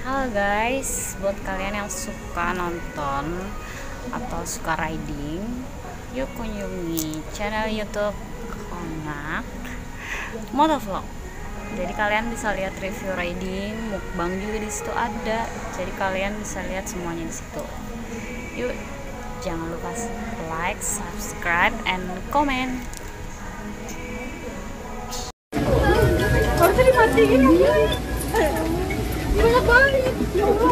Halo guys, buat kalian yang suka nonton atau suka riding, yuk kunjungi channel YouTube Konak Motovlog. Jadi kalian bisa lihat review riding, mukbang juga di situ ada. Jadi kalian bisa lihat semuanya di situ. Yuk, jangan lupa like, subscribe, and comment. Harusnya dimatiin ya. Banyak banget. Ya Allah.